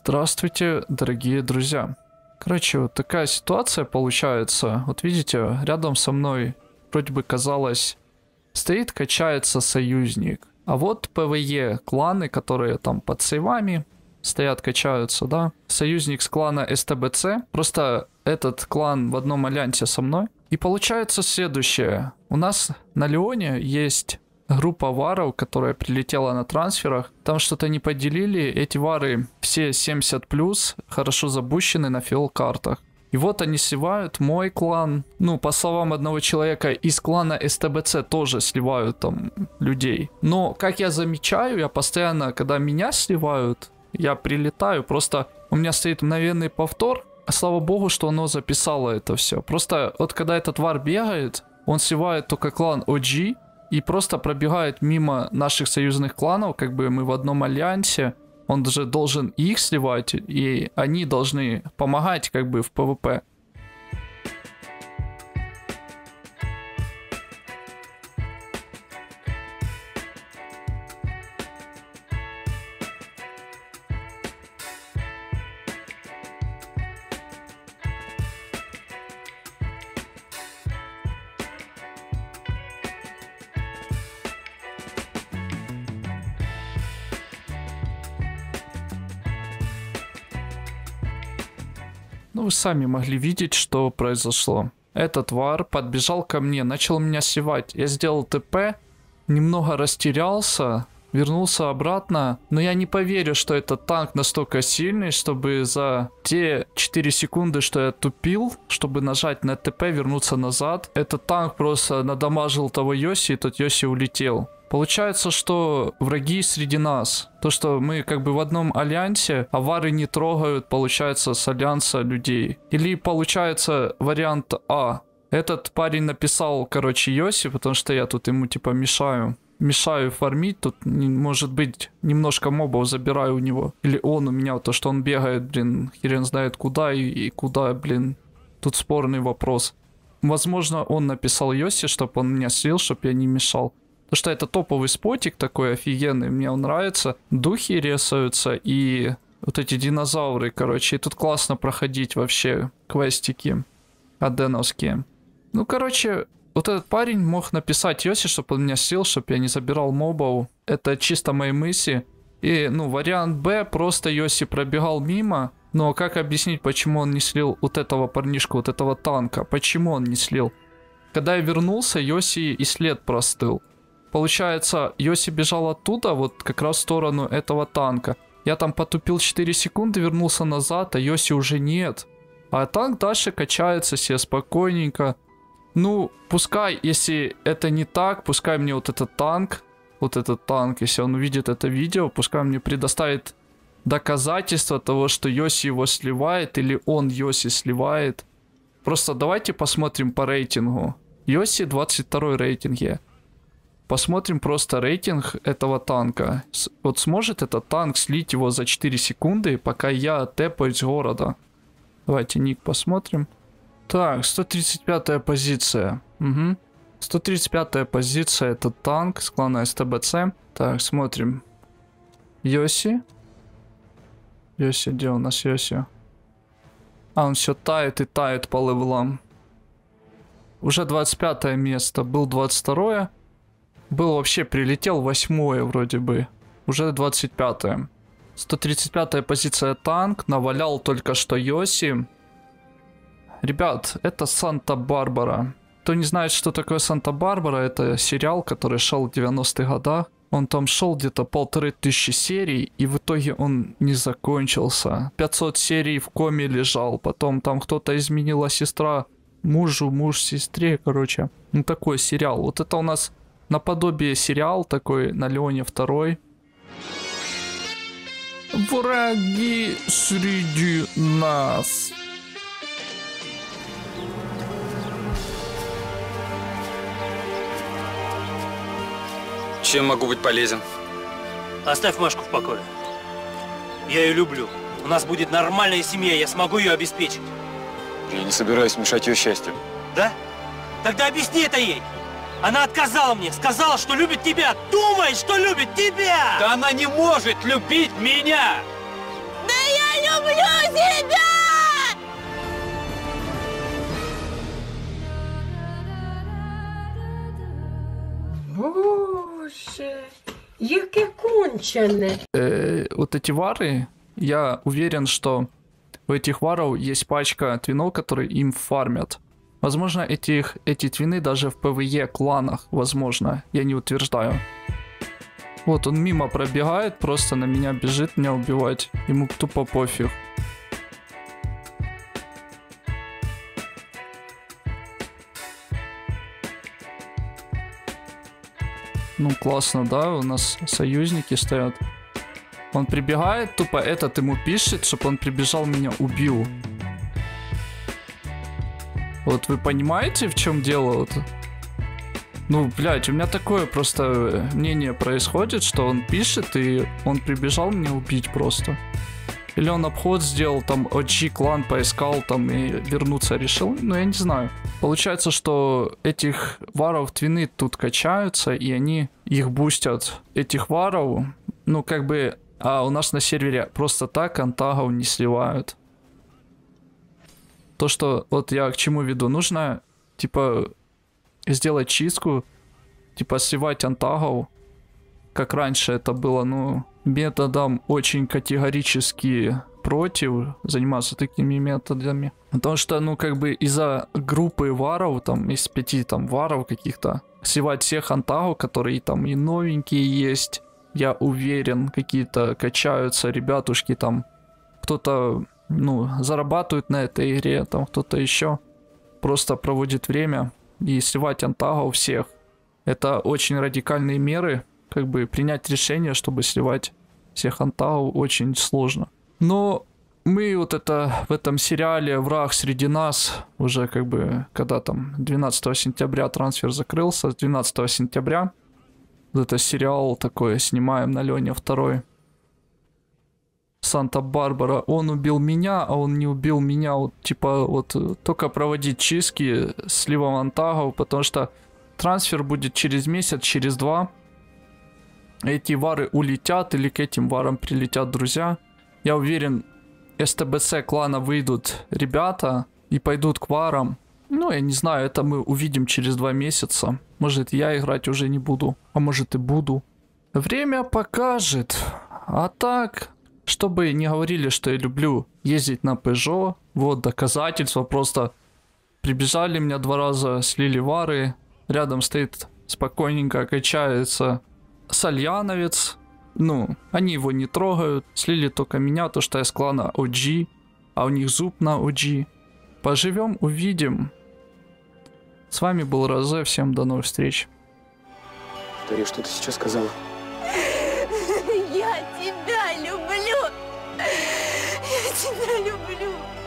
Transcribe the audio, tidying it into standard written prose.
Здравствуйте, дорогие друзья. Короче, вот такая ситуация получается. Вот видите, рядом со мной, вроде бы казалось, стоит, качается союзник. А вот ПВЕ кланы, которые там под сейвами стоят, качаются, да. Союзник с клана СТБЦ. Просто этот клан в одном альянсе со мной. И получается следующее. У нас на Леоне есть группа варов, которая прилетела на трансферах. Там что-то не поделили. Эти вары все 70+, хорошо забущены на фиол-картах. И вот они сливают мой клан. Ну, по словам одного человека, из клана СТБЦ тоже сливают там людей. Но, как я замечаю, я постоянно, когда меня сливают, я прилетаю. Просто у меня стоит мгновенный повтор. Слава богу, что оно записало это все. Просто вот когда этот вар бегает, он сливает только клан OG. И просто пробегает мимо наших союзных кланов, как бы мы в одном альянсе. Он даже должен их сливать, и они должны помогать как бы в ПВП. Ну, вы сами могли видеть, что произошло. Этот вар подбежал ко мне, начал меня сливать. Я сделал ТП, немного растерялся, вернулся обратно. Но я не поверю, что этот танк настолько сильный, чтобы за те 4 секунды, что я тупил, чтобы нажать на ТП, вернуться назад. Этот танк просто надамажил того Йоси, и тот Йоси улетел. Получается, что враги среди нас. То, что мы как бы в одном альянсе, а вары не трогают, получается, с альянса людей. Или получается вариант А. Этот парень написал, короче, Йоси, потому что я тут ему типа мешаю. Мешаю фармить, тут может быть немножко мобов забираю у него. Или он у меня, то что он бегает, блин, хрен знает куда и куда, блин. Тут спорный вопрос. Возможно, он написал Йоси, чтобы он меня слил, чтобы я не мешал. Потому что это топовый спотик такой офигенный, мне он нравится. Духи рисуются и вот эти динозавры, короче. И тут классно проходить вообще квестики аденовские. Ну, короче, вот этот парень мог написать Йоси, чтобы он меня слил, чтобы я не забирал мобов. Это чисто мои мысли. И, ну, вариант Б, просто Йоси пробегал мимо. Но как объяснить, почему он не слил вот этого парнишку, вот этого танка? Почему он не слил? Когда я вернулся, Йоси и след простыл. Получается, Йоси бежал оттуда, вот как раз в сторону этого танка. Я там потупил 4 секунды, вернулся назад, а Йоси уже нет. А танк дальше качается себе спокойненько. Ну, пускай, если это не так, пускай мне вот этот танк, если он увидит это видео, пускай мне предоставит доказательства того, что Йоси его сливает, или он Йоси сливает. Просто давайте посмотрим по рейтингу. Йоси 22 рейтинге. Посмотрим просто рейтинг этого танка. Вот сможет этот танк слить его за 4 секунды, пока я тэпаюсь с города? Давайте ник посмотрим. Так, 135-я позиция. Угу. 135-я позиция, это танк с клана СТБЦ. Так, смотрим. Йоси. Йоси, где у нас Йоси? А, он все тает и тает по левелам. Уже 25 место, был 22-е. Был вообще, прилетел 8-е вроде бы. Уже 25-е. 135-я позиция танк. Навалял только что Йоси. Ребят, это Санта-Барбара. Кто не знает, что такое Санта-Барбара, это сериал, который шел в 90-х годах. Он там шел где-то 1500 серий, и в итоге он не закончился. 500 серий в коме лежал. Потом там кто-то изменила сестра мужу, муж сестре, короче. Ну такой сериал. Вот это у нас наподобие сериал такой на Леоне 2. Враги среди нас. Чем могу быть полезен? Оставь Машку в покое. Я ее люблю. У нас будет нормальная семья, я смогу ее обеспечить. Я не собираюсь мешать ее счастью. Да? Тогда объясни это ей. Она отказала мне, сказала, что любит тебя. Думает, что любит тебя! Да она не может любить меня! Да я печальная. Вот эти вары, я уверен, что у этих варов есть пачка твинов, которые им фармят. Возможно, эти твины даже в ПВЕ кланах, возможно, я не утверждаю. Вот он мимо пробегает, просто на меня бежит меня убивать. Ему тупо пофиг. Ну классно, да, у нас союзники стоят. Он прибегает, тупо этот ему пишет, чтобы он прибежал, меня убил. Вот вы понимаете, в чем дело? Вот? Ну, блядь, у меня такое просто мнение происходит, что он пишет, и он прибежал меня убить просто. Или он обход сделал, там, OG клан поискал, там, и вернуться решил. Ну, я не знаю. Получается, что этих варов твины тут качаются, и они их бустят. Этих варов, ну, как бы... А у нас на сервере просто так антагов не сливают. То, что... Вот я к чему веду. Нужно, типа, сделать чистку, типа, сливать антагов, как раньше это было, ну... Методом очень категорически против заниматься такими методами. Потому что, ну, как бы из-за группы варов, там, из 5 там варов каких-то, сливать всех антагов, которые там и новенькие есть, я уверен, какие-то качаются ребятушки там, кто-то, ну, зарабатывает на этой игре, там, кто-то еще просто проводит время, и сливать антагов всех. Это очень радикальные меры, как бы принять решение, чтобы сливать всех антагов, очень сложно. Но мы вот это в этом сериале «Враг среди нас» уже как бы, когда там 12 сентября трансфер закрылся, с 12 сентября вот это сериал такой снимаем на Лене 2. Санта-Барбара. Он убил меня, а он не убил меня. Вот, типа вот только проводить чистки сливом антагов, потому что трансфер будет через месяц, через 2. Эти вары улетят или к этим варам прилетят друзья. Я уверен, СТБЦ клана выйдут ребята и пойдут к варам. Ну, я не знаю, это мы увидим через 2 месяца. Может, я играть уже не буду, а может и буду. Время покажет. А так, чтобы не говорили, что я люблю ездить на Peugeot, вот доказательства. Просто прибежали меня 2 раза, слили вары. Рядом стоит спокойненько, качается Сальяновец, ну, они его не трогают, слили только меня, то что я с клана OG, а у них зуб на OG. Поживем, увидим. С вами был Розе, всем до новых встреч. Повтори, что ты сейчас сказала? Я тебя люблю! Я тебя люблю!